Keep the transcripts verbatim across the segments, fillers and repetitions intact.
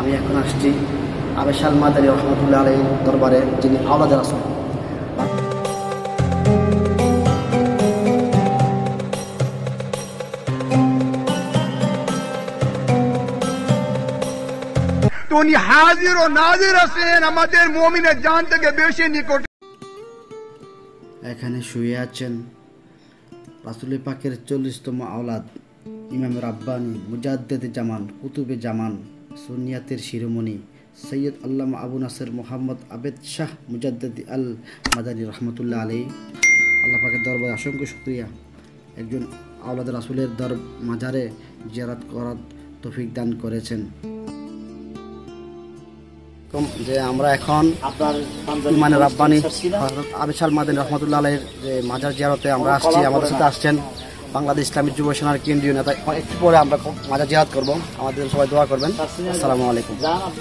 আমি এখন আসছি আবেশাল মাদানী রহমতুল্লাহ আলাইহির দরবারে, যিনি আওলাদ রাসূল। তো উনি হাজির ও নাজির আছেন আমাদের মুমিনের জান থেকে বেশি নিকট। এখানে শুয়ে আছেন রাসূল পাকের চল্লিশতম আওলাদ ইমাম রাব্বানী মুজাদ্দেদ জামান কুতুবে জামান সুন্নিয়াতের শিরোমণি সৈয়দ আল্লামা আবু নাসের মোহাম্মদ আবেদ শাহ মুজাদ্দেদ আল মাদানী রহমতুল্লাহ আলাইহি। আল্লাহ পাকের দরবারে অসংখ্য শুকরিয়া, একজন আওলাদ রাসূলের দর মাজারে জিয়ারত করার তৌফিক দান করেছেন। যে আমরা এখন ইমাম রাব্বানী আবেশাল মাদানী রহমতুল্লাহ আলাইহির যে মাজার জিয়ারতে আমরা আসছি। আমাদের সাথে আসছেন বাংলাদেশ ইসলামী যুব সেনার কেন্দ্রীয় নেতা। একটু পরে আমরা মাজার জিয়ারত করব, আমাদের সবাই দোয়া করবেন। আসসালামু আলাইকুম।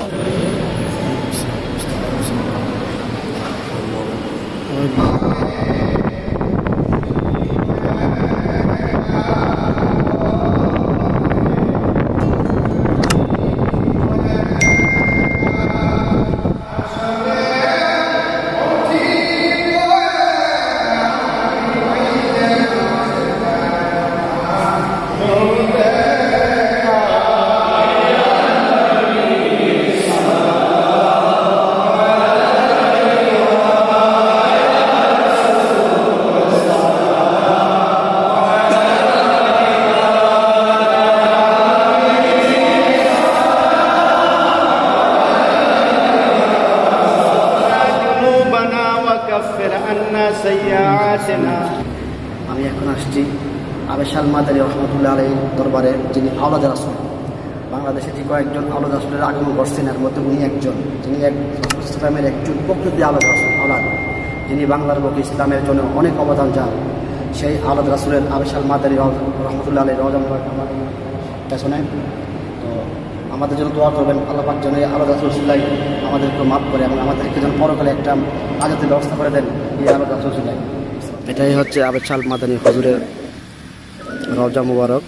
আমি এখন আসছি আবেশাল মাদানী রহমতুল্লাহ আলাইহির দরবারে, যিনি আওলাদ রাসূল। বাংলাদেশে যে কয়েকজন আওলাদ রাসূলের আগমন করছেন, এর মধ্যে উনি একজন, যিনি এক ইসলামের একজন প্রকৃতি আওলাদ রাসূল আওলাদ, যিনি বাংলার বুকে ইসলামের জন্য অনেক অবদান যান। সেই আওলাদ রাসূলের আবেশাল মাদানী রহমতুল্লাহ আলাইহির রওজা মুবারক আমার পেছনে। তো আমাদের জন্য দোয়া করবেন, আল্লাহ পাক যেন আওলাদ রাসূলুল্লাহ আমাদেরকে মাফ করে এবং আমাদেরকে যেন পরকালে একটা আজাদের ব্যবস্থা করে দেন এই আওলাদ রাসূলুল্লাহ। এটাই হচ্ছে আবেশাল মাদানী হুজুরের রওজা মুবারক।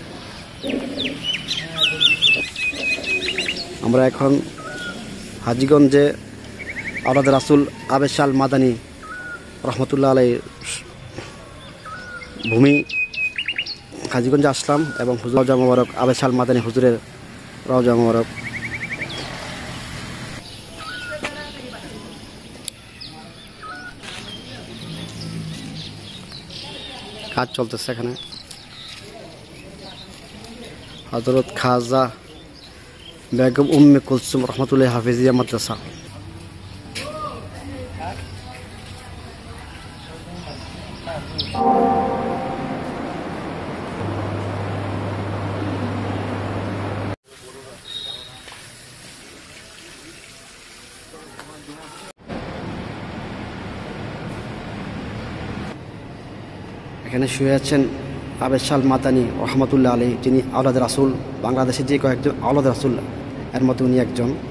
আমরা এখন হাজীগঞ্জে আওলাদ রাসূল আবেশাল মাদানী রহমতুল্লাহ আলাইহির ভূমি হাজীগঞ্জে আসলাম এবং হুজুর রওজা মুবারক আবেশাল মাদানী হুজুরের রওজা মুবারক। কাজ চলতেছে এখানে। হযরত খাজা বেগম উম্মে কুলসুম রহমতুল্লাহ হাফিজিয়া মাদ্রাসা। এখানে শুয়ে আছেন আবেশাল মাদানী রহমতুল্লাহ আলাইহি, যিনি আওলাদ রাসূল। বাংলাদেশে যে কয়েকজন আওলাদ রাসূল, এর মধ্যে উনি একজন।